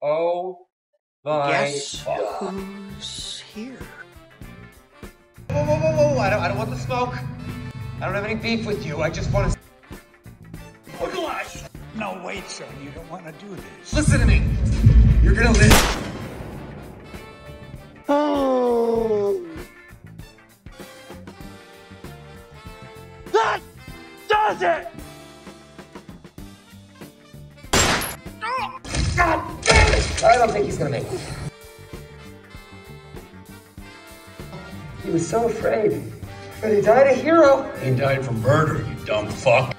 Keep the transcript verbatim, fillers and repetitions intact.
Oh my Guess God. who's here? Whoa, whoa, whoa, whoa! I don't, I don't want the smoke. I don't have any beef with you. I just want to. No, wait, son. You don't want to do this. Listen to me. You're gonna live. Oh. That does it! God damn it! I don't think he's gonna make it. He was so afraid. But he died a hero. He died from murder, you dumb fuck.